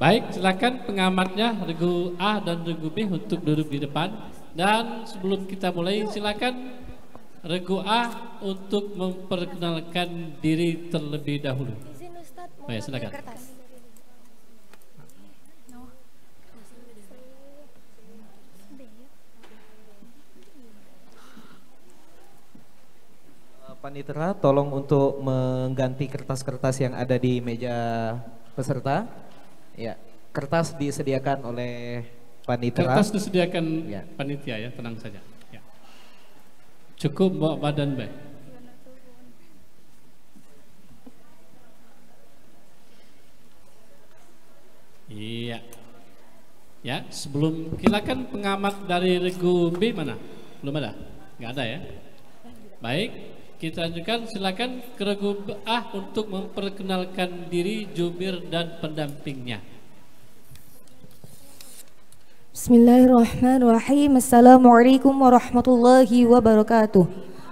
Baik, silakan pengamatnya regu A dan regu B untuk duduk di depan. Dan sebelum kita mulai, silakan regu A untuk memperkenalkan diri terlebih dahulu. Baik, silakan. Panitera, tolong untuk mengganti kertas-kertas yang ada di meja peserta. Ya, kertas disediakan oleh panitera. Kertas disediakan ya. Panitia ya, tenang saja. Ya. Cukup bawa badan baik. Iya. Ya, sebelum silakan pengamat dari regu B mana? Belum ada? Nggak ada ya? Baik, kita lanjutkan. Silakan ke regu A untuk memperkenalkan diri, jubir dan pendampingnya. Bismillahirrahmanirrahim. Assalamualaikum warahmatullahi wabarakatuh.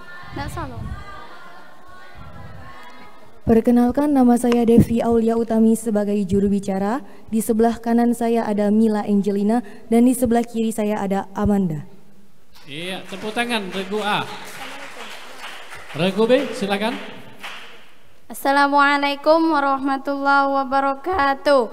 Perkenalkan, nama saya Devi Aulia Utami sebagai juru bicara. Di sebelah kanan saya ada Mila Angelina dan di sebelah kiri saya ada Amanda. Iya, tepuk tangan regu A. Regu B, silakan. Assalamualaikum warahmatullahi wabarakatuh.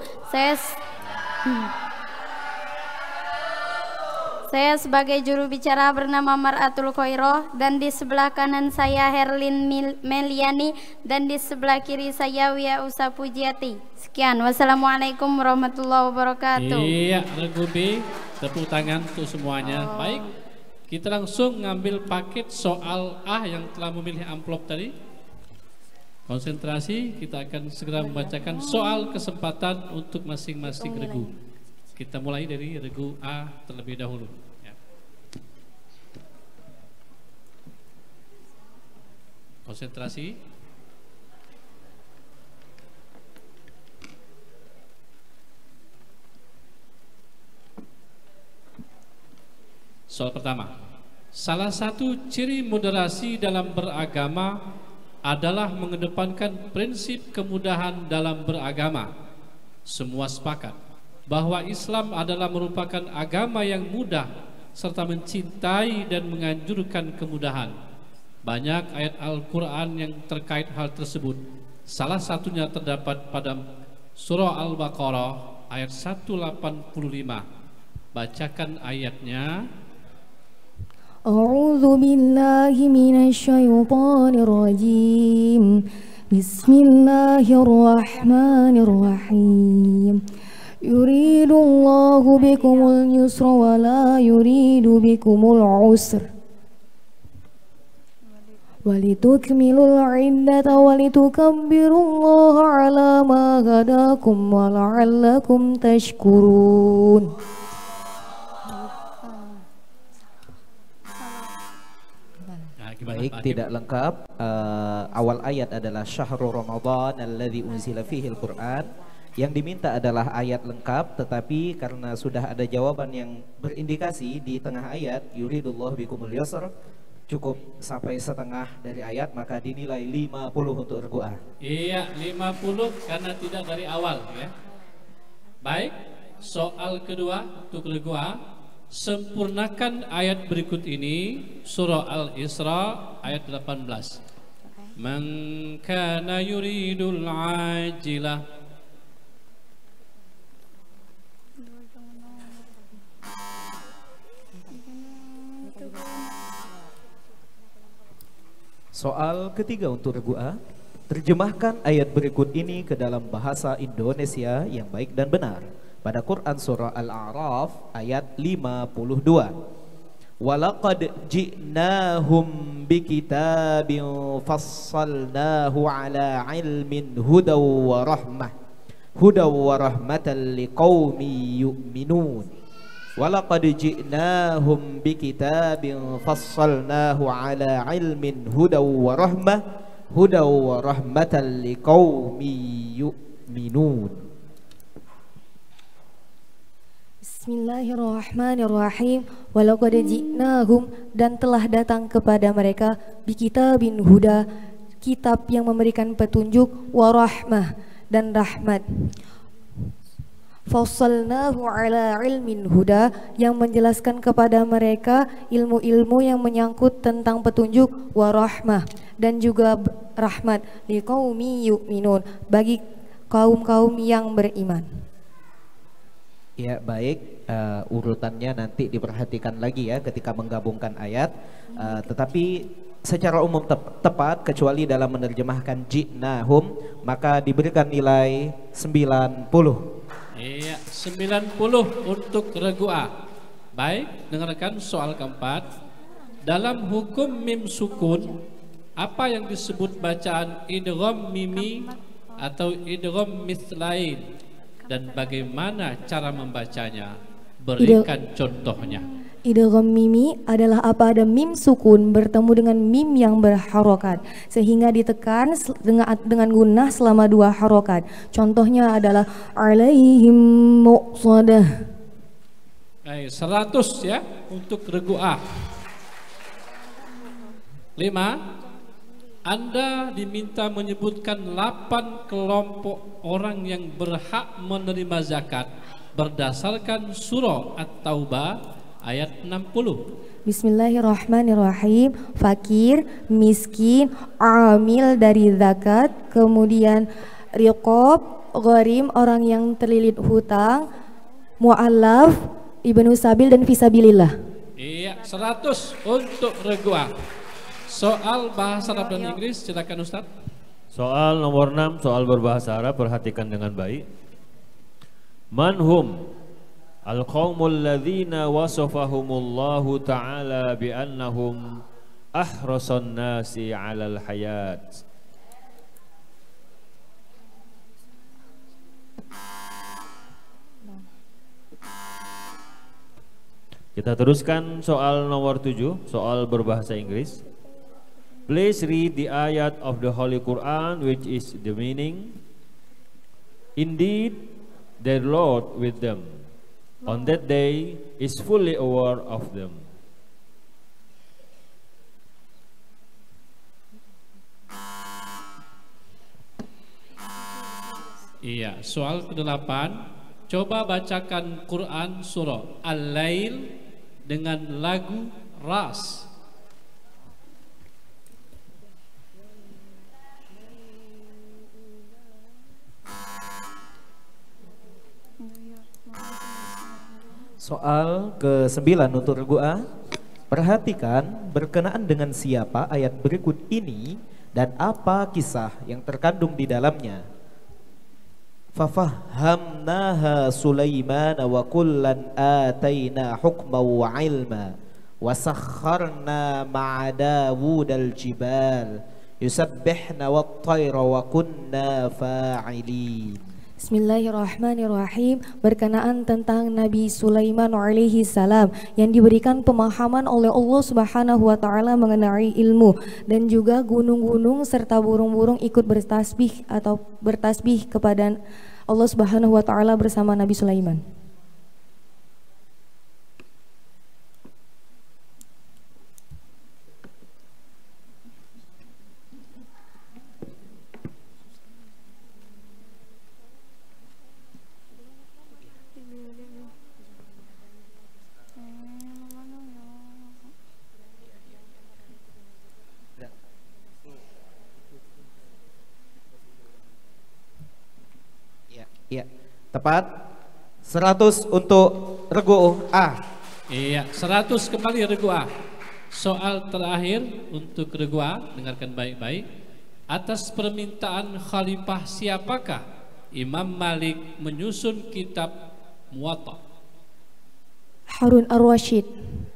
Saya sebagai juru bicara bernama Mar'atul Khoiroh dan di sebelah kanan saya Herlin Meliani dan di sebelah kiri saya Wia Usa Pujiati. Sekian, wassalamualaikum warahmatullahi wabarakatuh. Iya, regu B, tepuk tangan untuk semuanya. Baik, kita langsung ngambil paket soal A yang telah memilih amplop tadi. Konsentrasi, kita akan segera membacakan soal kesempatan untuk masing-masing regu. Kita mulai dari regu A terlebih dahulu. Ya. Konsentrasi. Soal pertama. Salah satu ciri moderasi dalam beragama adalah mengedepankan prinsip kemudahan dalam beragama. Semua sepakat bahwa Islam adalah merupakan agama yang mudah serta mencintai dan menganjurkan kemudahan. Banyak ayat Al-Quran yang terkait hal tersebut. Salah satunya terdapat pada surah Al-Baqarah ayat 185. Bacakan ayatnya. A'udzu billahi minasyaitonir rajim. Bismillahirrahmanirrahim. Yuridullahu bikumul yusra wa la yuridu bikumul usra. Walitukmilul iddata walitukabbirullaha ala ma hadakum wa la'allakum tashkurun. Baik, tidak lengkap. Awal ayat adalah syahrul Ramadan alladzi unzila fihil Qur'an. Yang diminta adalah ayat lengkap, tetapi karena sudah ada jawaban yang berindikasi di tengah ayat, yuridullahu bikumul yusr, cukup sampai setengah dari ayat, maka dinilai 50 untuk regu A. Iya, 50 karena tidak dari awal ya. Baik, soal kedua untuk regu A. Sempurnakan ayat berikut ini, surah Al-Isra ayat 18. Man kana yuridul ajilah. Soal ketiga untuk regu A. Terjemahkan ayat berikut ini ke dalam bahasa Indonesia yang baik dan benar. Pada Quran surah Al-A'raf ayat 52. Walaqad ji'nahum bikitabin fassalnahu ala ilmin hudaw wa rahmah. Hudaw wa rahmatan liqaumi yu'minun. Walaqad ji'nahum bikitabin fassalnahu ala ilmin hudaw wa rahmah. Hudaw wa rahmatan liqaumi yu'minun. Bismillahirrahmanirrahim. Walaqad ji'nahum, dan telah datang kepada mereka bikitabin huda, kitab yang memberikan petunjuk, warahmah, dan rahmat. Fassalnahu ala ilmin huda, yang menjelaskan kepada mereka ilmu-ilmu yang menyangkut tentang petunjuk, wa rahmah, dan juga rahmat, liqaumi yu'minun, bagi kaum-kaum yang beriman. Ya, baik, urutannya nanti diperhatikan lagi ya ketika menggabungkan ayat, tetapi secara umum tepat kecuali dalam menerjemahkan ji'nahum, maka diberikan nilai 90. Iya, 90 untuk regu A. Baik, dengarkan soal keempat. Dalam hukum mim sukun, apa yang disebut bacaan idgham mimi atau idgham mithlain, dan bagaimana cara membacanya? Berikan contohnya. Idgham mimi adalah apa ada mim sukun bertemu dengan mim yang berharokat sehingga ditekan dengan gunnah selama 2 harokat. Contohnya adalah alaihim muqsadah. 100 ya untuk regu A. 5. Anda diminta menyebutkan 8 kelompok orang yang berhak menerima zakat berdasarkan surah At-Taubah ayat 60. Bismillahirrahmanirrahim. Fakir, miskin, amil dari zakat, kemudian riqab, gharim, orang yang terlilit hutang, mu'allaf, ibnu sabil, dan fisabilillah. Iya, 100 untuk regu A. Soal bahasa Arab dan Inggris, silakan Ustaz. Soal nomor 6, soal berbahasa Arab, perhatikan dengan baik. Manhum al-qaumul ladzina wasafahumullahu ta'ala bi'annahum ahrasan nasi 'alal hayat. Kita teruskan soal nomor 7, soal berbahasa Inggris. Please read the ayat of the Holy Quran which is the meaning. Indeed, their Lord with them on that day is fully aware of them. Iya, soal ke-8. Coba bacakan Quran surah Al-Lail dengan lagu Ras. Soal ke-9 untuk regu A. Perhatikan berkenaan dengan siapa ayat berikut ini dan apa kisah yang terkandung di dalamnya. Fafahamnaha Sulaiman wa kullan ataina hukma wa ilma wa sakharna ma'a Dawudal jibal yusabbihna wat-tayra wa kunna fa'ilin. Bismillahirrahmanirrahim. Berkenaan tentang Nabi Sulaiman alaihi salam yang diberikan pemahaman oleh Allah Subhanahu wa taala mengenai ilmu, dan juga gunung-gunung serta burung-burung ikut bertasbih atau bertasbih kepada Allah Subhanahu wa taala bersama Nabi Sulaiman. Ya, tepat. 100 untuk regu A. Iya, 100 kembali regu A. Soal terakhir untuk regu A, dengarkan baik-baik. Atas permintaan khalifah siapakah Imam Malik menyusun kitab Muwatta? Harun Ar-Rasyid.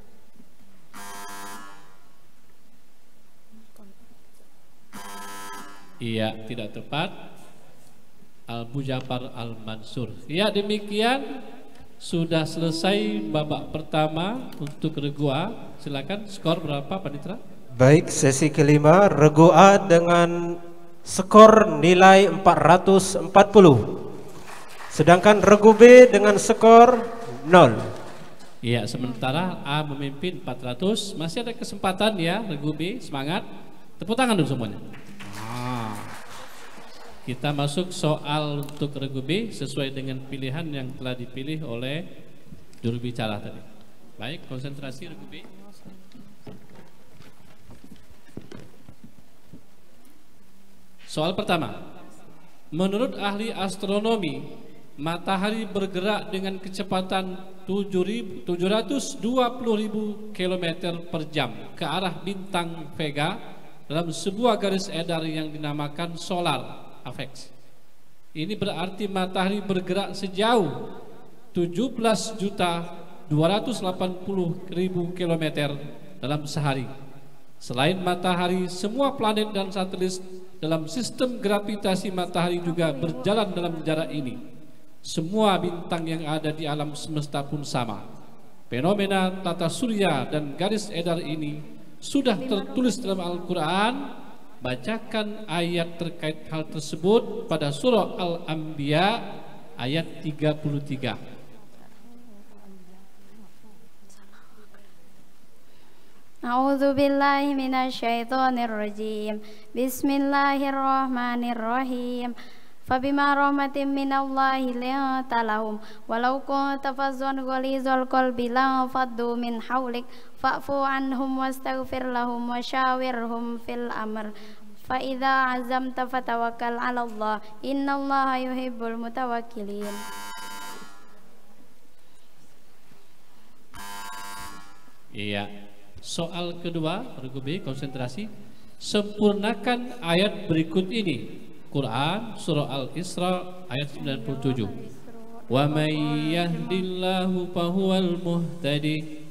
Iya, tidak tepat. Abu Ja'far Al-Mansur. Ya, demikian sudah selesai babak pertama untuk regu A. Silakan, skor berapa Panitra? Baik, sesi kelima regu A dengan skor nilai 440. Sedangkan regu B dengan skor 0. Iya, sementara A memimpin 400. Masih ada kesempatan ya regu B, semangat. Tepuk tangan dulu semuanya. Kita masuk soal untuk regu B sesuai dengan pilihan yang telah dipilih oleh juru bicara tadi. Baik, konsentrasi regu B. Soal pertama. Menurut ahli astronomi, matahari bergerak dengan kecepatan 720.000 km per jam ke arah bintang Vega dalam sebuah garis edar yang dinamakan solar affix. Ini berarti matahari bergerak sejauh 17.280.000 km dalam sehari. Selain matahari, semua planet dan satelit dalam sistem gravitasi matahari juga berjalan dalam jarak ini. Semua bintang yang ada di alam semesta pun sama. Fenomena tata surya dan garis edar ini sudah tertulis dalam Al-Quran. Bacakan ayat terkait hal tersebut pada surah Al-Anbiya ayat 33. A'udzubillahi minasyaitonirrajim. Bismillahirrahmanirrahim. Fabima rahmatin minallahi linta lahum walau kunta fazzan ghalizal qalbi lanfaddu min hawlik fa'fu anhum wastaghfir lahum wasyawirhum fil amr fa idza azamta fatawakkal 'ala Allah innallaha yuhibbul mutawakkilin. Iya. Soal kedua, regu B, konsentrasi. Sempurnakan ayat berikut ini. Quran surah Al-Isra ayat 97. Wa may yahdillahu fahuwal muhtadi.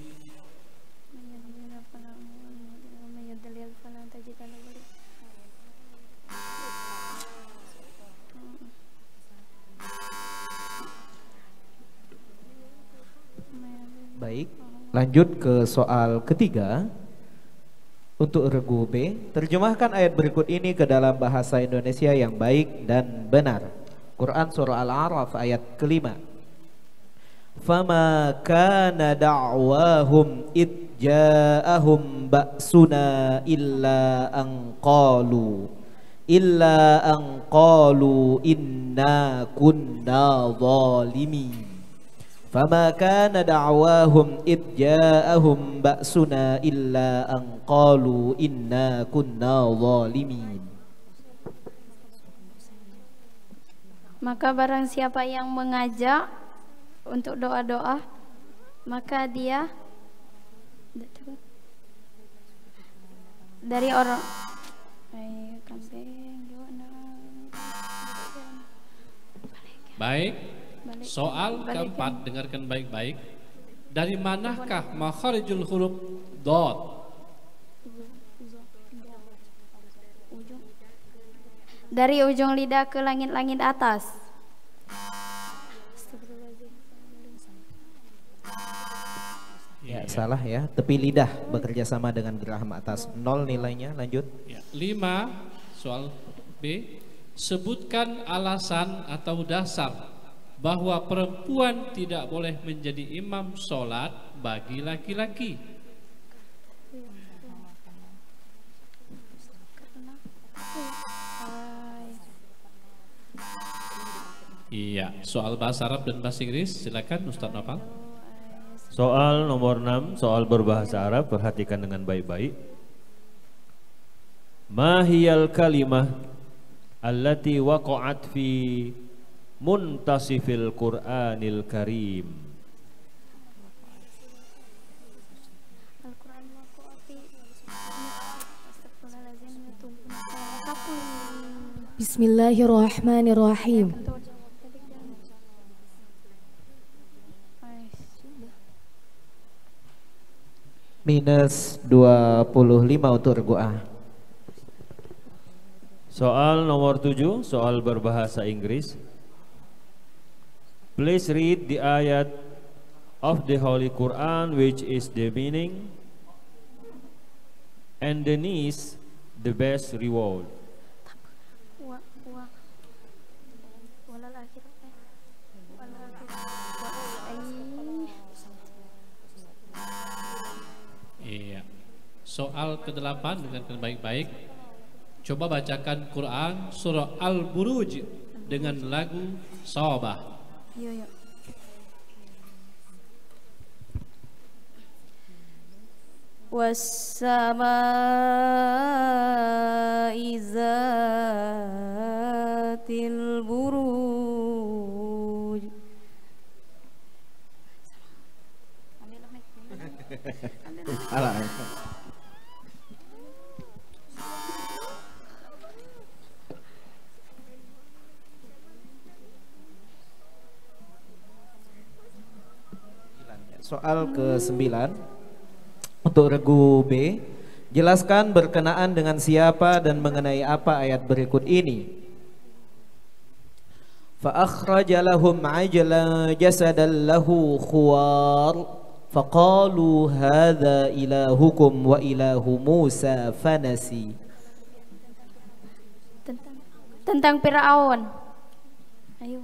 Baik, lanjut ke soal ketiga. Untuk regu B, terjemahkan ayat berikut ini ke dalam bahasa Indonesia yang baik dan benar. Quran surah Al-A'raf ayat kelima. Fama kana da'wahum id ja'ahum ba'suna illa an qalu inna kunna zalimin. Fama kana da'wahum id ja'ahum ba'suna illa an qalu inna kunna zalimin. Maka barang siapa yang mengajak untuk doa-doa, maka dia dari orang baik. Soal keempat, dengarkan baik-baik. Dari manakah makharijul huruf dot? Dari ujung lidah ke langit-langit atas. Ya, salah ya. Tepi lidah bekerja sama dengan geraham atas. 0 nilainya. Lanjut. Ya, 5. Soal B. Sebutkan alasan atau dasar bahwa perempuan tidak boleh menjadi imam sholat bagi laki-laki. Iya, soal bahasa Arab dan bahasa Inggris, silakan Ustaz Nopal. Soal nomor 6, soal berbahasa Arab, perhatikan dengan baik-baik. Ma hiyal kalimah allati waqa'at fi muntasifil Qur'anil Karim. Bismillahirrahmanirrahim. Minus 25 untuk regu A. Soal nomor 7, soal berbahasa Inggris. Please read the ayat of the Holy Quran which is the meaning and the needs the best reward. Iya. Soal ke-8, dengarkan baik-baik. Coba bacakan Quran surah Al-Buruj dengan lagu Sawabah. Iya. Was-samaa'i zatil buruj. Soal ke-9 untuk regu B, jelaskan berkenaan dengan siapa dan mengenai apa ayat berikut ini. Fa akhraja lahum ajlan jasadan lahu khuwar faqalu hadza ilahukum wa ilahu Musa fanasi. Tentang Firaun. Ayo.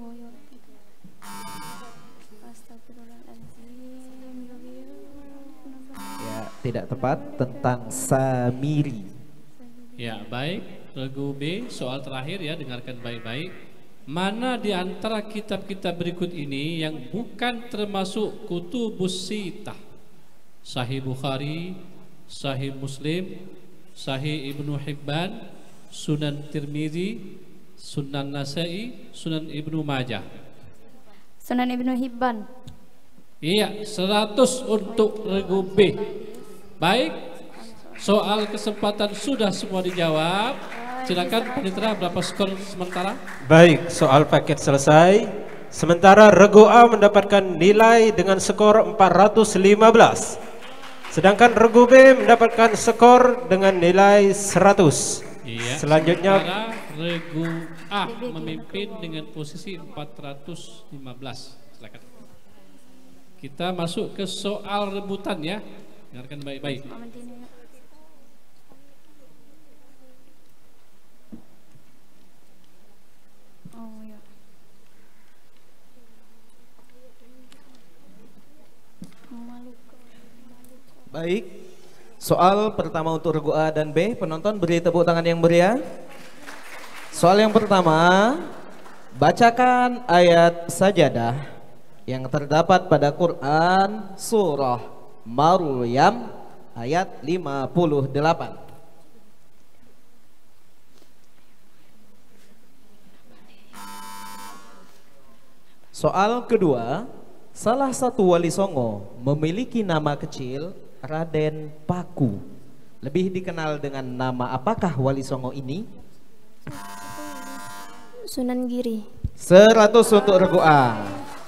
Ya, tidak tepat, tentang Samiri. Ya, baik. Regu B, soal terakhir ya, dengarkan baik-baik. Mana di antara kitab-kitab berikut ini yang bukan termasuk kutubus sitah? Sahih Bukhari, Sahih Muslim, Sahih Ibnu Hibban, Sunan Tirmizi, Sunan Nasai, Sunan Ibnu Majah. Sunan Ibnu Hibban. Iya, 100 untuk regu B. Baik, soal kesempatan sudah semua dijawab. Silakan Panitera, berapa skor sementara? Baik, soal paket selesai. Sementara regu A mendapatkan nilai dengan skor 415. Sedangkan regu B mendapatkan skor dengan nilai 100. Iya, Selanjutnya regu A memimpin dengan posisi 415. Silakan. Kita masuk ke soal rebutan ya. Dengarkan baik-baik. Baik, soal pertama untuk regu A dan B. Penonton beri tepuk tangan yang meriah. Soal yang pertama, bacakan ayat sajadah yang terdapat pada Quran surah Maryam ayat 58. Soal kedua, salah satu wali songo memiliki nama kecil Raden Paku. Lebih dikenal dengan nama apakah wali songo ini? Sunan Giri. 100 untuk regu A.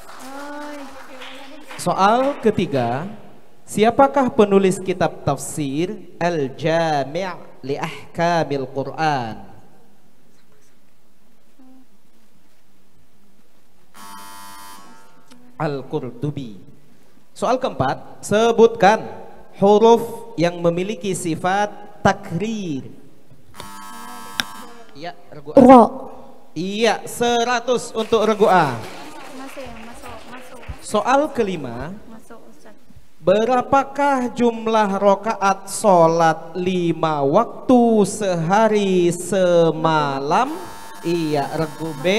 Soal ketiga, siapakah penulis kitab tafsir Al-Jami' li Ahkamil Quran? Al-Qurtubi. Soal keempat, sebutkan huruf yang memiliki sifat takrir. Iya, regu A. Ro. Iya, 100 untuk regu A. Masuk. Soal kelima, Masuk Ustaz. berapakah jumlah rokaat sholat 5 waktu sehari semalam? Iya, regu B.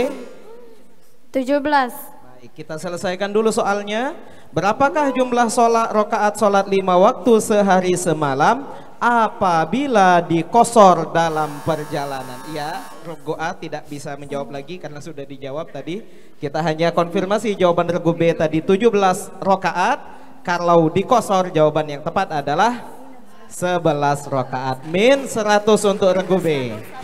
17. Baik, kita selesaikan dulu soalnya. Berapakah jumlah rokaat sholat 5 waktu sehari semalam apabila dikosor dalam perjalanan? Ya, regu A tidak bisa menjawab lagi karena sudah dijawab tadi. Kita hanya konfirmasi jawaban regu B tadi 17 rokaat. Kalau dikosor jawaban yang tepat adalah 11 rokaat. Min 100 untuk regu B.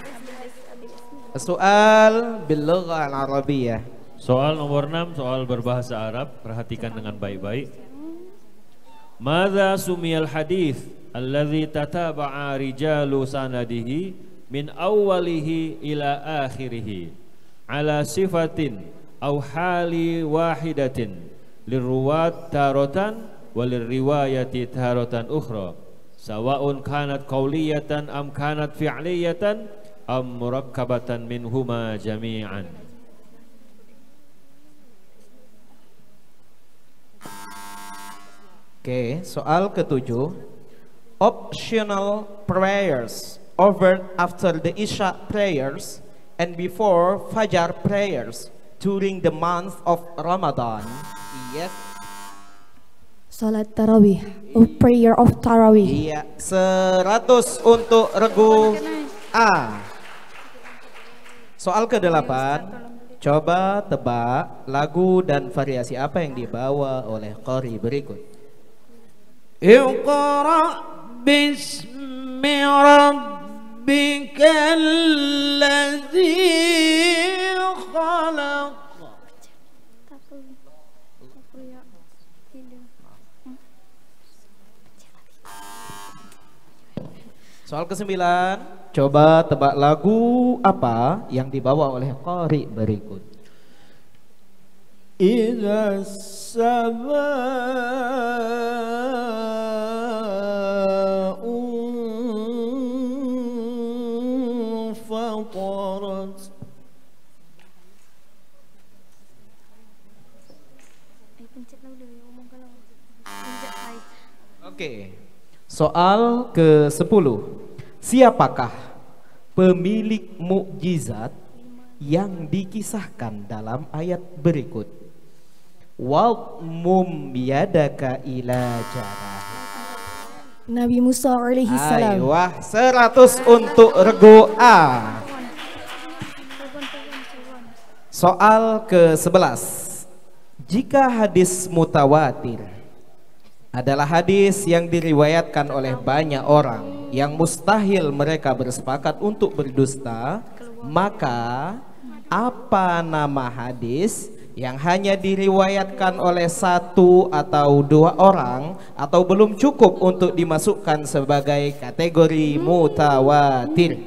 Soal bil lughah al-arabiyyah. Soal nomor 6, soal berbahasa Arab. Perhatikan dengan baik-baik. Madza sumiyal hadith alladhi tataba'a rijalu sanadihi min awwalihi ila akhirihi ala sifatin aw hali wahidatin lirruwat taratan walirriwayati taratan ukhra sawa'un kanat qawliyatan am kanat fi'liyatan am murakkabatan minhuma jami'an. Oke, soal ketujuh. Optional prayers offered after the Isha prayers and before Fajar prayers during the month of Ramadan. Yes. Salat tarawih, prayer of tarawih. Iya, 100 untuk regu A. Soal ke-8, coba tebak lagu dan variasi apa yang dibawa oleh qari berikut. Iqra bismi rabbikal ladzi khalaq. Soal ke-9, coba tebak lagu apa yang dibawa oleh qari berikut. Idza as-samaa'u fatarat. Oke. Soal ke-10. Siapakah pemilik mukjizat yang dikisahkan dalam ayat berikut? Walmum yadaka ila jarah. Nabi Musa alaihi salam. Aywah, 100 untuk regu A. Soal ke-11. Jika hadis mutawatir adalah hadis yang diriwayatkan oleh banyak orang yang mustahil mereka bersepakat untuk berdusta, maka apa nama hadis yang hanya diriwayatkan oleh 1 atau 2 orang atau belum cukup untuk dimasukkan sebagai kategori mutawatir?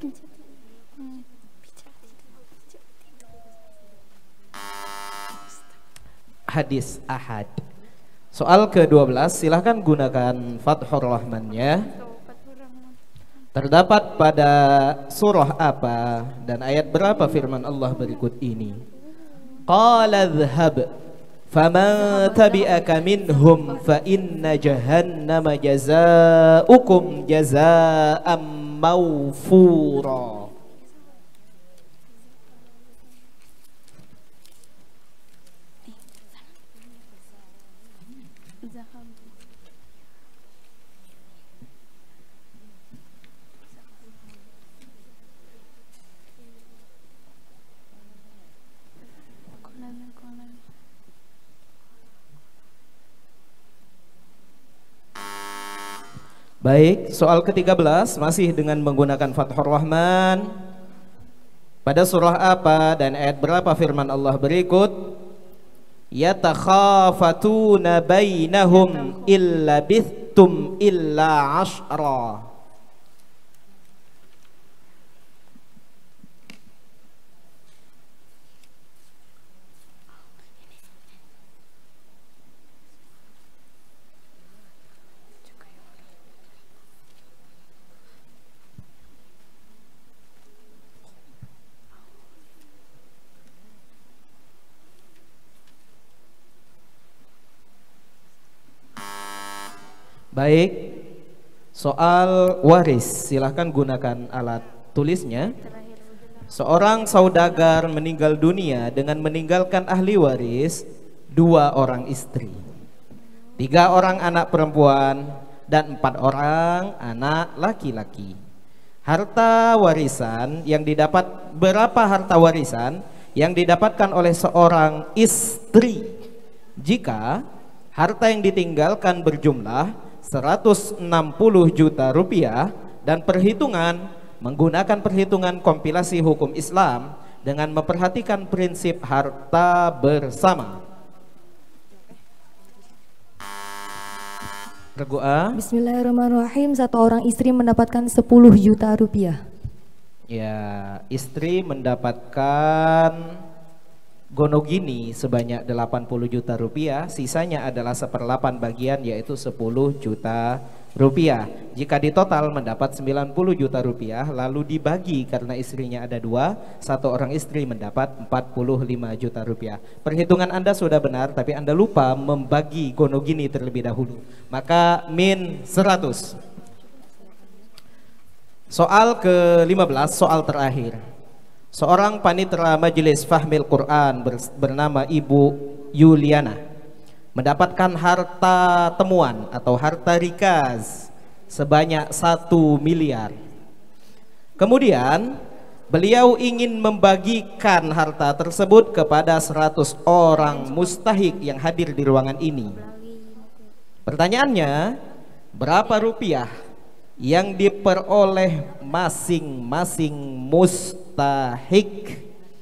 Hadis ahad. Soal ke-12, silahkan gunakan Fathur Rahmannya. Terdapat pada surah apa dan ayat berapa firman Allah berikut ini? Qala dhhab faman tabi'aka minhum fa inna jahannama jazaa'ukum jazaa'an mawfura. Baik, soal ke-13 masih dengan menggunakan Fathur Rahman. Pada surah apa dan ayat berapa firman Allah berikut? Yatakhafatuna bainahum illa bithtum illa ashra. Baik, soal waris, silahkan gunakan alat tulisnya. Seorang saudagar meninggal dunia dengan meninggalkan ahli waris 2 orang istri, 3 orang anak perempuan, dan 4 orang anak laki-laki. Harta warisan yang didapat, berapa harta warisan yang didapatkan oleh seorang istri jika harta yang ditinggalkan berjumlah 160 juta rupiah dan perhitungan menggunakan perhitungan kompilasi hukum Islam dengan memperhatikan prinsip harta bersama. Regu A. Bismillahirrahmanirrahim. 1 orang istri mendapatkan 10 juta rupiah. Ya, istri mendapatkan gonogini sebanyak 80 juta rupiah, sisanya adalah 1/8 bagian yaitu 10 juta rupiah. Jika ditotal mendapat 90 juta rupiah lalu dibagi karena istrinya ada 2, 1 orang istri mendapat 45 juta rupiah. Perhitungan Anda sudah benar tapi Anda lupa membagi gonogini terlebih dahulu. Maka min 100. Soal ke-15, soal terakhir. Seorang panitera Majelis Fahmil Quran bernama Ibu Yuliana mendapatkan harta temuan atau harta rikaz sebanyak 1 miliar. Kemudian beliau ingin membagikan harta tersebut kepada 100 orang mustahik yang hadir di ruangan ini. Pertanyaannya, berapa rupiah yang diperoleh masing-masing mustahik?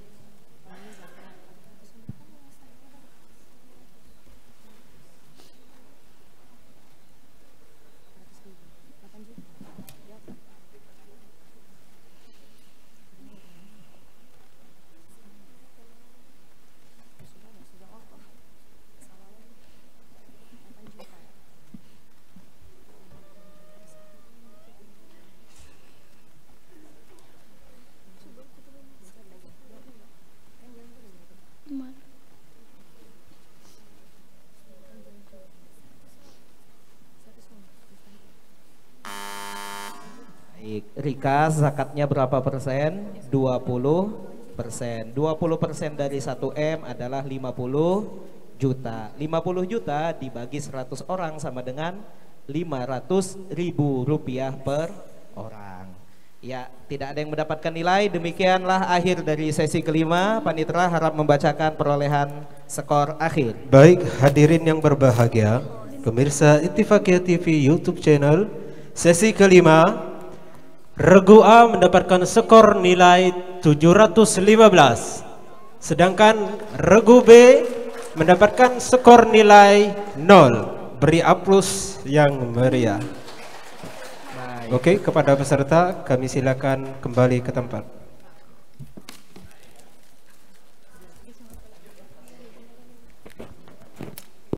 Rikaz zakatnya berapa persen? 20%. 20% dari 1M adalah 50 juta. 50 juta dibagi 100 orang sama dengan 500.000 rupiah per orang. Ya, tidak ada yang mendapatkan nilai. Demikianlah akhir dari sesi kelima. Panitera harap membacakan perolehan skor akhir. Baik, hadirin yang berbahagia, pemirsa Ittifaqiyah TV YouTube channel, sesi kelima, Regu A mendapatkan skor nilai 715, sedangkan Regu B mendapatkan skor nilai 0. Beri aplaus yang meriah. Oke, kepada peserta kami silakan kembali ke tempat.